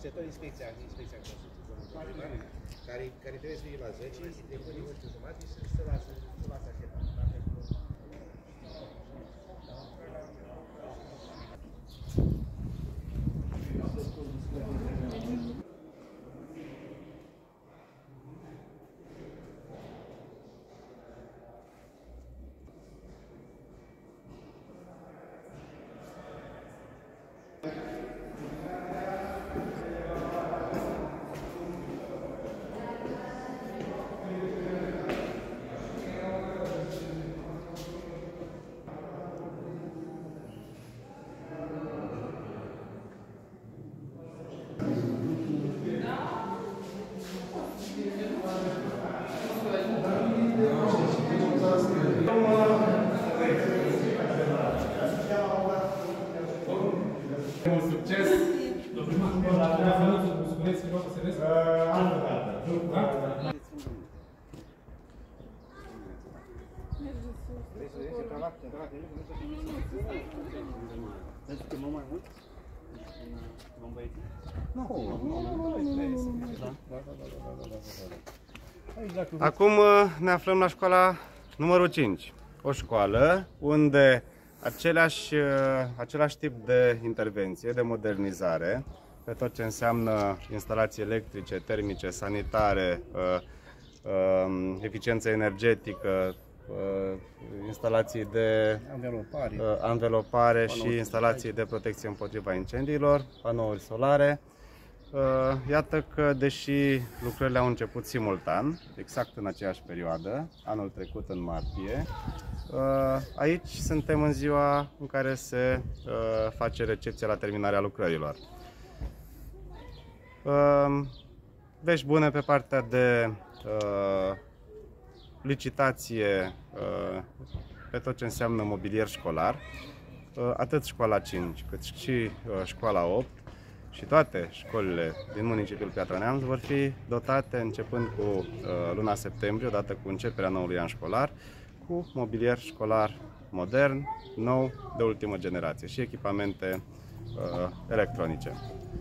tot inspecția construcției, care trebuie să fie la 10, de până 11:30 și să lasă așteptat. Mult succes! Acum ne aflăm la școala numărul 5, o școală unde același tip de intervenție, de modernizare, pe tot ce înseamnă instalații electrice, termice, sanitare, eficiență energetică, instalații de anvelopare și instalații de protecție împotriva incendiilor, panouri solare. Iată că, deși lucrările au început simultan, exact în aceeași perioadă, anul trecut în martie, aici suntem în ziua în care se face recepția la terminarea lucrărilor. Vești bune pe partea de licitație pe tot ce înseamnă mobilier școlar, atât școala 5 cât și școala 8 și toate școlile din municipiul Piatra Neamț vor fi dotate începând cu luna septembrie, odată cu începerea noului an școlar, cu mobilier școlar modern, nou, de ultimă generație și echipamente electronice.